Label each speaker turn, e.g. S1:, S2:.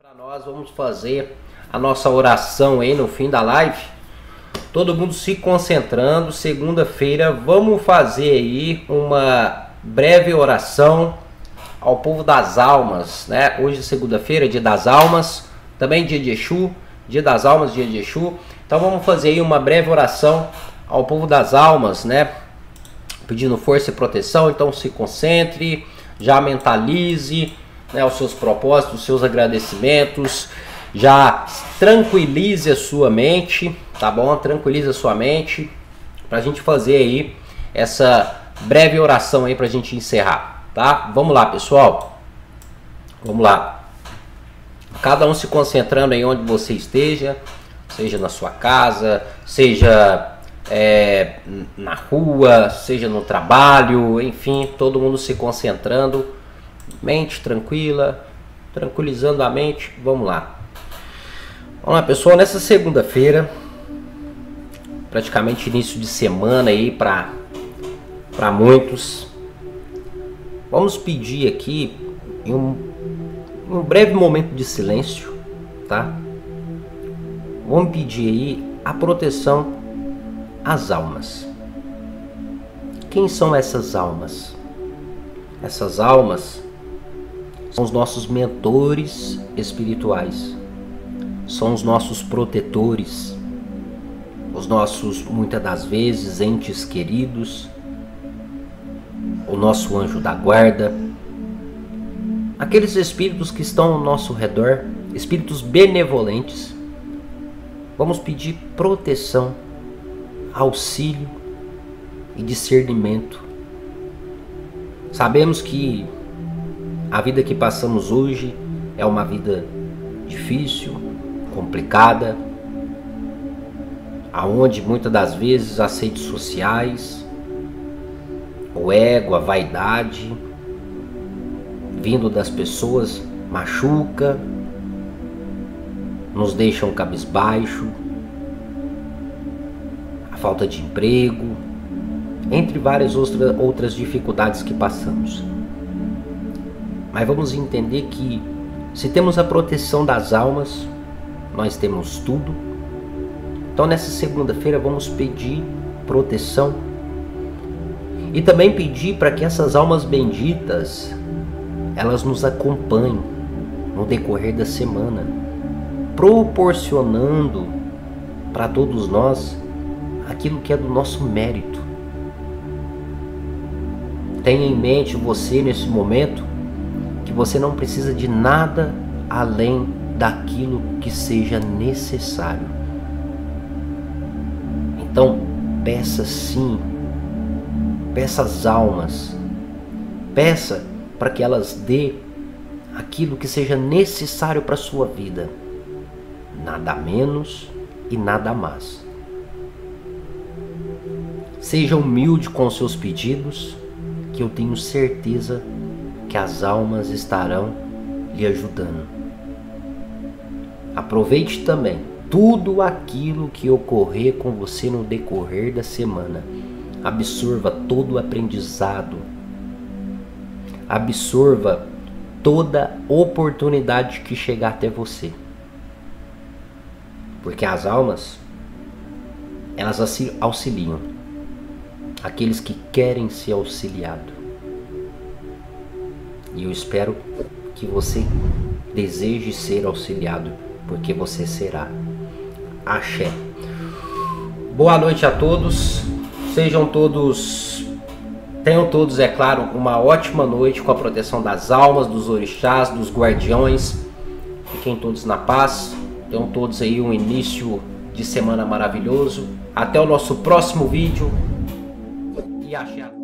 S1: Para nós vamos fazer a nossa oração aí no fim da live. Todo mundo se concentrando. Segunda-feira vamos fazer aí uma breve oração ao povo das almas, né? Hoje é segunda-feira, dia das almas, também dia de Exu, dia das almas, dia de Exu. Então vamos fazer aí uma breve oração ao povo das almas, né? Pedindo força e proteção. Então se concentre, já mentalize, né, os seus propósitos, os seus agradecimentos, já tranquilize a sua mente, tá bom? Tranquilize a sua mente pra gente fazer aí essa breve oração aí pra gente encerrar, tá? Vamos lá, pessoal. Vamos lá. Cada um se concentrando aí onde você esteja, seja na sua casa, seja na rua, seja no trabalho, enfim, todo mundo se concentrando, mente tranquila, tranquilizando a mente. Vamos lá. Vamos lá, pessoal, nessa segunda-feira, praticamente início de semana aí para muitos, vamos pedir aqui em um breve momento de silêncio, tá? Vamos pedir aí a proteção às almas. Quem são essas almas? Essas almas são os nossos mentores espirituais, são os nossos protetores, os nossos, muitas das vezes, entes queridos, o nosso anjo da guarda, aqueles espíritos que estão ao nosso redor, espíritos benevolentes. Vamos pedir proteção, auxílio e discernimento. Sabemos que a vida que passamos hoje é uma vida difícil, complicada, aonde muitas das vezes as redes sociais, o ego, a vaidade vindo das pessoas machuca, nos deixam cabisbaixo, a falta de emprego, entre várias outras dificuldades que passamos. Mas vamos entender que se temos a proteção das almas, nós temos tudo. Então nessa segunda-feira vamos pedir proteção e também pedir para que essas almas benditas elas nos acompanhem no decorrer da semana, proporcionando para todos nós aquilo que é do nosso mérito. Tenha em mente você nesse momento que você não precisa de nada além daquilo que seja necessário. Então peça sim, peça às almas, peça para que elas dê aquilo que seja necessário para a sua vida, nada menos e nada mais. Seja humilde com seus pedidos, que eu tenho certeza que as almas estarão lhe ajudando. Aproveite também tudo aquilo que ocorrer com você no decorrer da semana. Absorva todo o aprendizado. Absorva toda oportunidade que chegar até você. Porque as almas, elas auxiliam aqueles que querem ser auxiliados. E eu espero que você deseje ser auxiliado, porque você será. Axé. Boa noite a todos. Tenham todos, é claro, uma ótima noite com a proteção das almas, dos orixás, dos guardiões. Fiquem todos na paz. Tenham todos aí um início de semana maravilhoso. Até o nosso próximo vídeo. E axé.